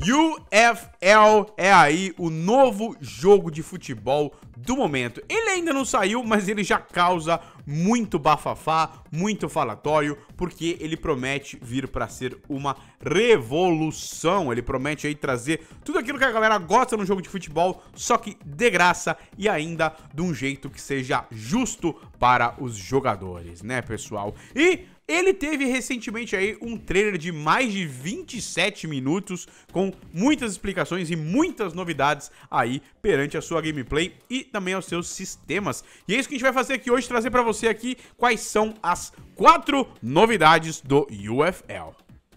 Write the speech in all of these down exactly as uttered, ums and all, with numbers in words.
U F L é aí o novo jogo de futebol do momento. Ele ainda não saiu, mas ele já causa muito bafafá, muito falatório, porque ele promete vir para ser uma revolução. Ele promete aí trazer tudo aquilo que a galera gosta no jogo de futebol, só que de graça e ainda de um jeito que seja justo para os jogadores, né, pessoal? E ele teve recentemente aí um trailer de mais de vinte e sete minutos com muitas explicações e muitas novidades aí perante a sua gameplay e também aos seus sistemas. E é isso que a gente vai fazer aqui hoje, trazer para você aqui quais são as quatro novidades do U F L.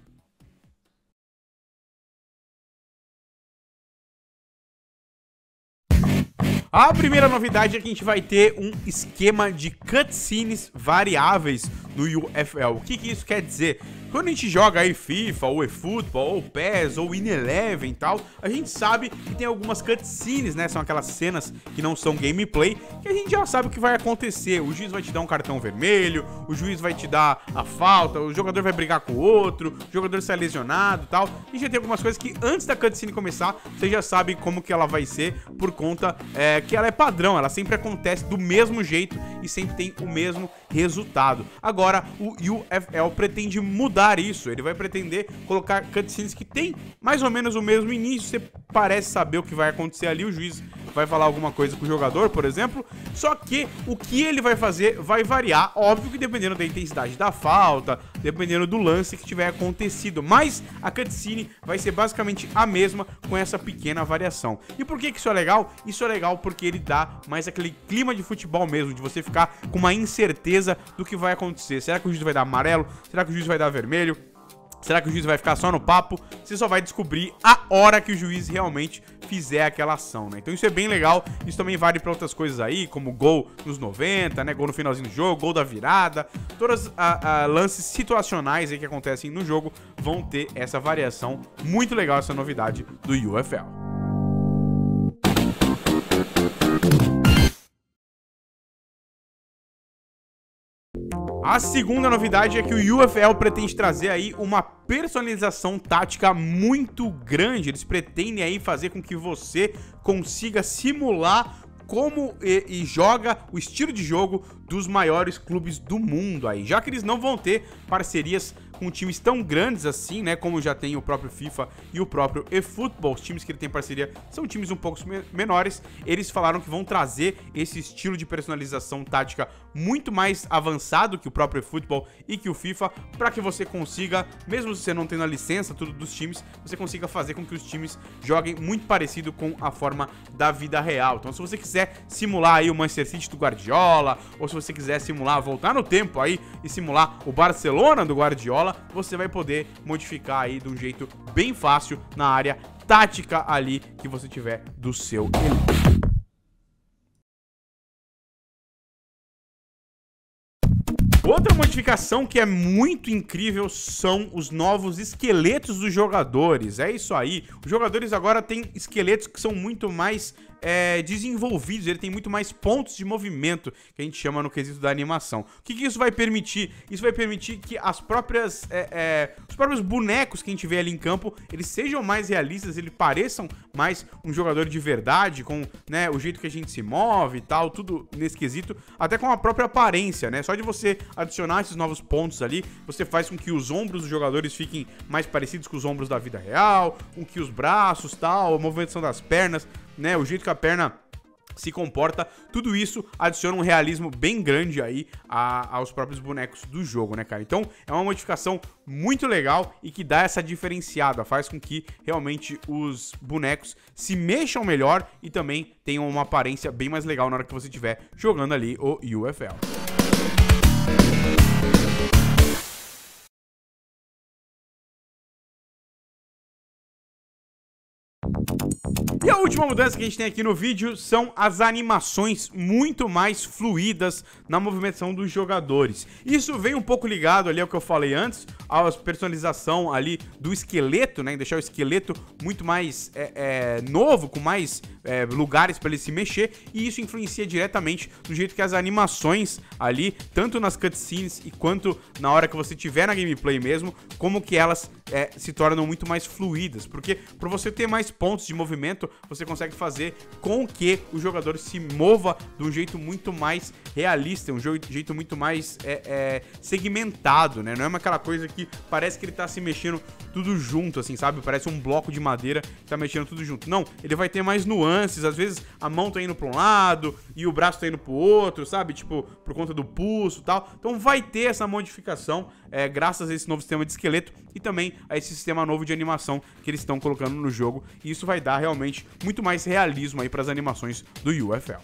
A primeira novidade é que a gente vai ter um esquema de cutscenes variáveis no U F L. O que que isso quer dizer? Quando a gente joga aí FIFA, ou eFootball, ou P E S, ou Win Eleven e tal, a gente sabe que tem algumas cutscenes, né? São aquelas cenas que não são gameplay, que a gente já sabe o que vai acontecer. O juiz vai te dar um cartão vermelho, o juiz vai te dar a falta, o jogador vai brigar com o outro, o jogador sai lesionado e tal. A gente já tem algumas coisas que antes da cutscene começar, você já sabe como que ela vai ser, por conta é, que ela é padrão, ela sempre acontece do mesmo jeito e sempre tem o mesmo resultado. Agora, o U F L pretende mudar isso, ele vai pretender colocar cutscenes que tem mais ou menos o mesmo início, você parece saber o que vai acontecer ali, o juiz vai falar alguma coisa com o jogador, por exemplo, só que o que ele vai fazer vai variar, óbvio que dependendo da intensidade da falta, dependendo do lance que tiver acontecido, mas a cutscene vai ser basicamente a mesma com essa pequena variação. E por que que isso é legal? Isso é legal porque ele dá mais aquele clima de futebol mesmo, de você ficar com uma incerteza do que vai acontecer. Será que o juiz vai dar amarelo? Será que o juiz vai dar vermelho? Será que o juiz vai ficar só no papo? Você só vai descobrir a hora que o juiz realmente fizer aquela ação, né? Então isso é bem legal. Isso também vale para outras coisas aí, como gol nos noventa, né? Gol no finalzinho do jogo, gol da virada. Todas as lances situacionais aí que acontecem no jogo vão ter essa variação. Muito legal essa novidade do U F L. A segunda novidade é que o U F L pretende trazer aí uma personalização tática muito grande. Eles pretendem aí fazer com que você consiga simular como e, e joga o estilo de jogo dos maiores clubes do mundo aí, já que eles não vão ter parcerias com times tão grandes assim, né, como já tem o próprio FIFA e o próprio eFootball. Os times que ele tem parceria são times um pouco menores. Eles falaram que vão trazer esse estilo de personalização tática muito mais avançado que o próprio eFootball e que o FIFA, para que você consiga, mesmo você não tendo a licença tudo dos times, você consiga fazer com que os times joguem muito parecido com a forma da vida real. Então, se você quiser simular aí o Manchester City do Guardiola, ou se você quiser simular, voltar no tempo aí e simular o Barcelona do Guardiola, você vai poder modificar aí de um jeito bem fácil na área tática ali que você tiver do seu elenco. Outra modificação que é muito incrível são os novos esqueletos dos jogadores. É isso aí, os jogadores agora têm esqueletos que são muito mais é, desenvolvidos, ele tem muito mais pontos de movimento, que a gente chama no quesito da animação. O que, que isso vai permitir? Isso vai permitir que as próprias, é, é, os próprios bonecos que a gente vê ali em campo, eles sejam mais realistas, eles pareçam mais um jogador de verdade, com, né, o jeito que a gente se move e tal, tudo nesse quesito, até com a própria aparência, né? Só de você adicionar esses novos pontos ali, você faz com que os ombros dos jogadores fiquem mais parecidos com os ombros da vida real, com que os braços, tal, a movimentação das pernas, né, o jeito que a perna se comporta, tudo isso adiciona um realismo bem grande aí a, aos próprios bonecos do jogo, né, cara? Então, é uma modificação muito legal e que dá essa diferenciada, faz com que realmente os bonecos se mexam melhor e também tenham uma aparência bem mais legal na hora que você estiver jogando ali o U F L. E a última mudança que a gente tem aqui no vídeo são as animações muito mais fluídas na movimentação dos jogadores. Isso vem um pouco ligado ali ao que eu falei antes, a personalização ali do esqueleto, né? Deixar o esqueleto muito mais é, é, novo, com mais é, lugares para ele se mexer, e isso influencia diretamente no jeito que as animações ali, tanto nas cutscenes e quanto na hora que você tiver na gameplay mesmo, como que elas é, se tornam muito mais fluídas, porque para você ter mais pontos de movimento, você consegue fazer com que o jogador se mova de um jeito muito mais realista, um jeito muito mais é, é, segmentado, né? Não é aquela coisa que parece que ele tá se mexendo tudo junto, assim, sabe? Parece um bloco de madeira que tá mexendo tudo junto. Não, ele vai ter mais nuances, às vezes a mão tá indo pra um lado e o braço tá indo pro outro, sabe? Tipo, por conta do pulso e tal. Então vai ter essa modificação é, graças a esse novo sistema de esqueleto e também a esse sistema novo de animação que eles estão colocando no jogo. E isso vai dar realmente muito mais realismo aí pras animações do U F L.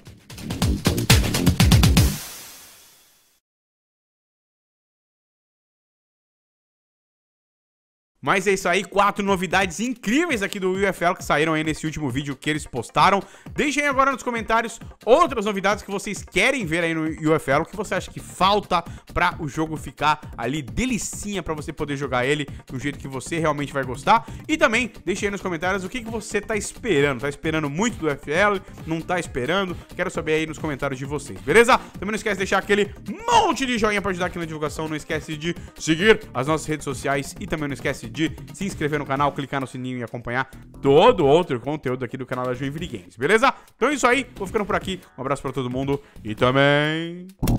Mas é isso aí, quatro novidades incríveis aqui do U F L que saíram aí nesse último vídeo que eles postaram. Deixem aí agora nos comentários outras novidades que vocês querem ver aí no U F L, o que você acha que falta pra o jogo ficar ali delicinha pra você poder jogar ele do jeito que você realmente vai gostar. E também deixem aí nos comentários o que, que você tá esperando. Tá esperando muito do U F L? Não tá esperando? Quero saber aí nos comentários de vocês, beleza? Também não esquece de deixar aquele monte de joinha pra ajudar aqui na divulgação. Não esquece de seguir as nossas redes sociais e também não esquece de se inscrever no canal, clicar no sininho e acompanhar todo outro conteúdo aqui do canal da Joinville Games, beleza? Então é isso aí, vou ficando por aqui, um abraço pra todo mundo e também...